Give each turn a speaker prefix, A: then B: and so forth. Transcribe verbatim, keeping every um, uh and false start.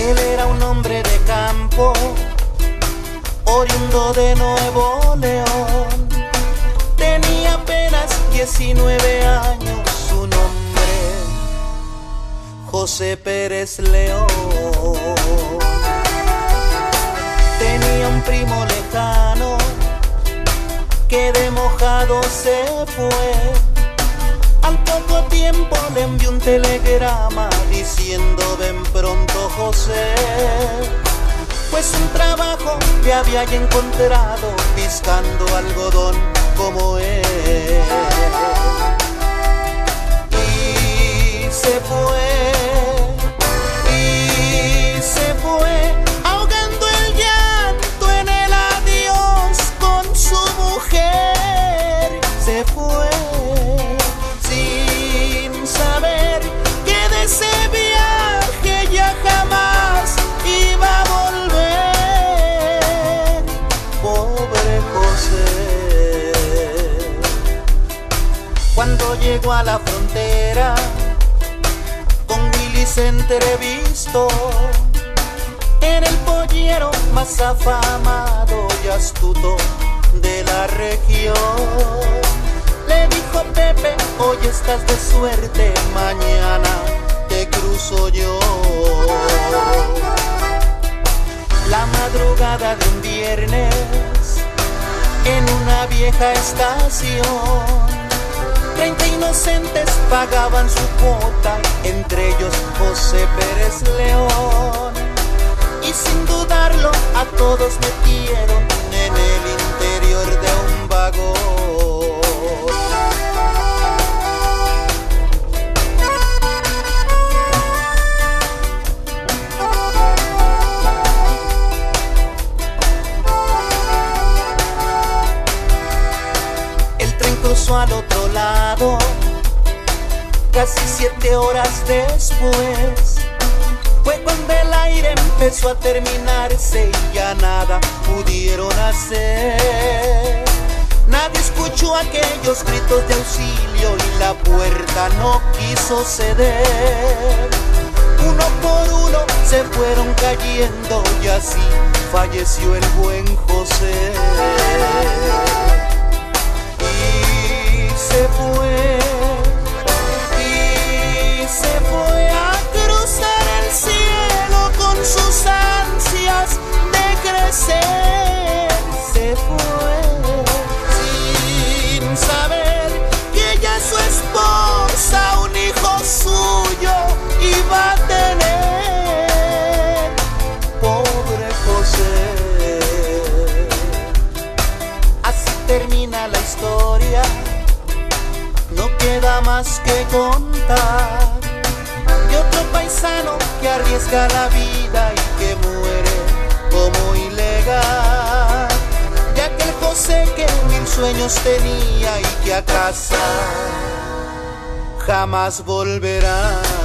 A: Él era un hombre de campo, oriundo de Nuevo León. Tenía apenas diecinueve años, su nombre José Pérez León. Tenía un primo lejano que de mojado se fue. Al poco tiempo le envió un telegrama diciendo: ven pronto, José, pues un trabajo le había ya encontrado piscando algodón como él. Y se fue, y se fue, ahogando el llanto en el adiós con su mujer. Se fue sin saber que de ese viaje ya jamás iba a volver. Pobre José. Cuando llegó a la frontera, con Willy se entrevistó. Era el pollero más afamado y astuto de la región. Le dijo: Pepe, hoy estás de suerte, mañana te cruzo yo. La madrugada de un viernes, en una vieja estación, treinta inocentes pagaban su cuota, entre ellos José Pérez León. Y sin dudarlo a todos metieron en el interior de un vagón. El tren cruzó al otro lado, casi siete horas después. Fue cuando el aire empezó a terminarse y ya nada pudieron hacer. Nadie escuchó aquellos gritos de auxilio y la puerta no quiso ceder. Uno por uno se fueron cayendo y así falleció el buen José. Y se fue, y se fue a cruzar el cielo con sus ansias de crecer. Se fue sin saber que ya su esposa, un hijo suyo, iba a tener. Pobre José. Así termina la historia, no queda más que contar de otro paisano que arriesga la vida y que muere como ilegal. De aquel José que mil sueños tenía y que a casa jamás volverá.